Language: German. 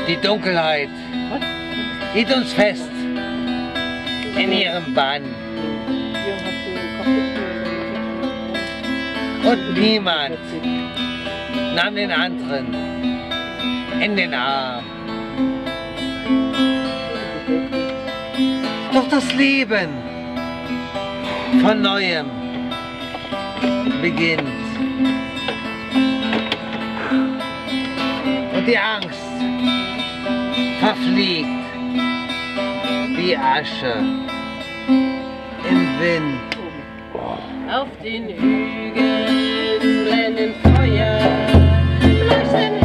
Die Dunkelheit hielt uns fest in ihrem Bann. Und niemand nahm den anderen in den Arm. Doch das Leben von Neuem beginnt. Und die Angst verfliegt wie Asche im Wind. Auf den Hügeln brennen Feuer, leuchten